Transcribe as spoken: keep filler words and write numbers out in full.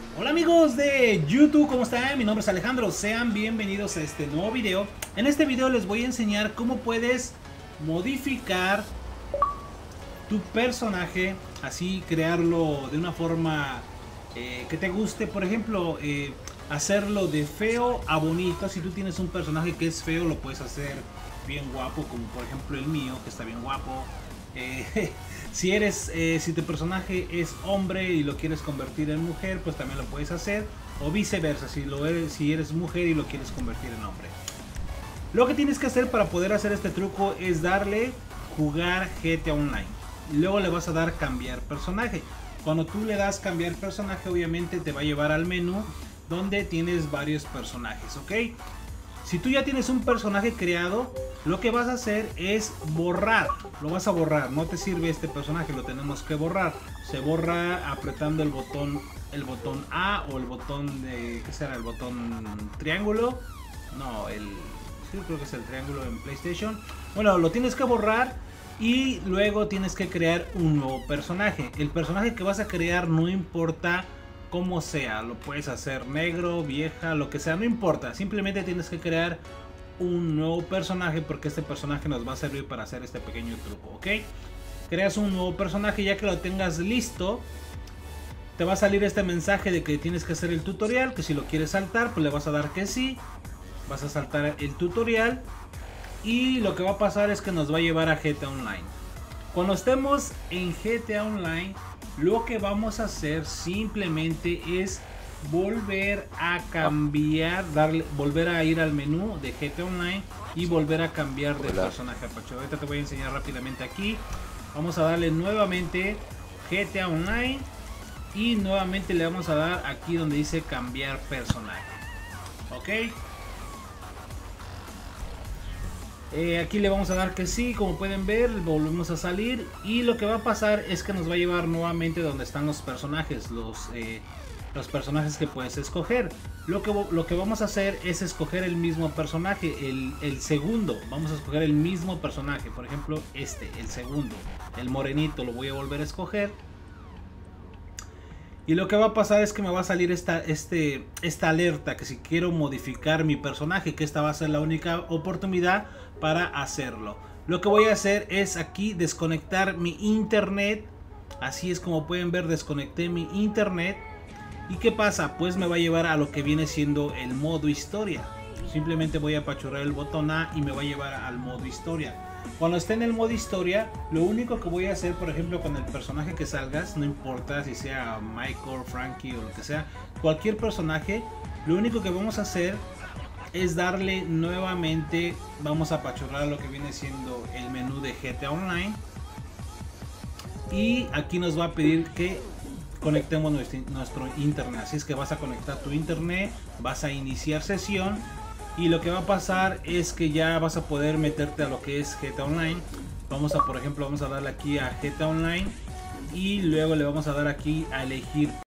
Hola amigos de YouTube, ¿cómo están? Mi nombre es Alejandro, sean bienvenidos a este nuevo video. En este video les voy a enseñar cómo puedes modificar tu personaje, así crearlo de una forma eh, que te guste. Por ejemplo, eh, hacerlo de feo a bonito. Si tú tienes un personaje que es feo, lo puedes hacer bien guapo, como por ejemplo el mío, que está bien guapo. Eh, si eres eh, si tu personaje es hombre y lo quieres convertir en mujer, pues también lo puedes hacer, o viceversa, si lo eres si eres mujer y lo quieres convertir en hombre. Lo que tienes que hacer para poder hacer este truco es darle jugar G T A Online y luego le vas a dar cambiar personaje. Cuando tú le das cambiar personaje, obviamente te va a llevar al menú donde tienes varios personajes, ¿ok? Si tú ya tienes un personaje creado, lo que vas a hacer es borrar. Lo vas a borrar. No te sirve este personaje, lo tenemos que borrar. Se borra apretando el botón, el botón A o el botón de, ¿qué será? El botón triángulo. No, el, sí, creo que es el triángulo en PlayStation. Bueno, lo tienes que borrar y luego tienes que crear un nuevo personaje. El personaje que vas a crear no importa como sea, lo puedes hacer negro, vieja, lo que sea, no importa, simplemente tienes que crear un nuevo personaje porque este personaje nos va a servir para hacer este pequeño truco, ¿ok? Creas un nuevo personaje, ya que lo tengas listo, te va a salir este mensaje de que tienes que hacer el tutorial, que si lo quieres saltar, pues le vas a dar que sí, vas a saltar el tutorial y lo que va a pasar es que nos va a llevar a G T A Online. Cuando estemos en G T A Online, lo que vamos a hacer simplemente es volver a cambiar, darle, volver a ir al menú de G T A Online y volver a cambiar de Hola. personaje. Pacho, ahorita te voy a enseñar rápidamente aquí. Vamos a darle nuevamente G T A Online y nuevamente le vamos a dar aquí donde dice cambiar personaje. Ok. Eh, aquí le vamos a dar que sí, como pueden ver, volvemos a salir y lo que va a pasar es que nos va a llevar nuevamente donde están los personajes, los, eh, los personajes que puedes escoger. Lo que, lo que vamos a hacer es escoger el mismo personaje, el, el segundo, vamos a escoger el mismo personaje, por ejemplo este, el segundo, el morenito, lo voy a volver a escoger. Y lo que va a pasar es que me va a salir esta, este, esta alerta que si quiero modificar mi personaje, que esta va a ser la única oportunidad para hacerlo. Lo que voy a hacer es aquí desconectar mi internet. Así es como pueden ver, desconecté mi internet. ¿Y qué pasa? Pues me va a llevar a lo que viene siendo el modo historia. Simplemente voy a apachurrar el botón A y me va a llevar al modo historia. Cuando esté en el modo historia, lo único que voy a hacer, por ejemplo, con el personaje que salgas, no importa si sea Michael, Frankie o lo que sea, cualquier personaje, lo único que vamos a hacer es darle nuevamente, vamos a apachurrar lo que viene siendo el menú de G T A Online y aquí nos va a pedir que conectemos nuestro, nuestro internet. Así es que vas a conectar tu internet, vas a iniciar sesión. Y lo que va a pasar es que ya vas a poder meterte a lo que es G T A Online. Vamos a, por ejemplo, vamos a darle aquí a G T A Online. Y luego le vamos a dar aquí a elegir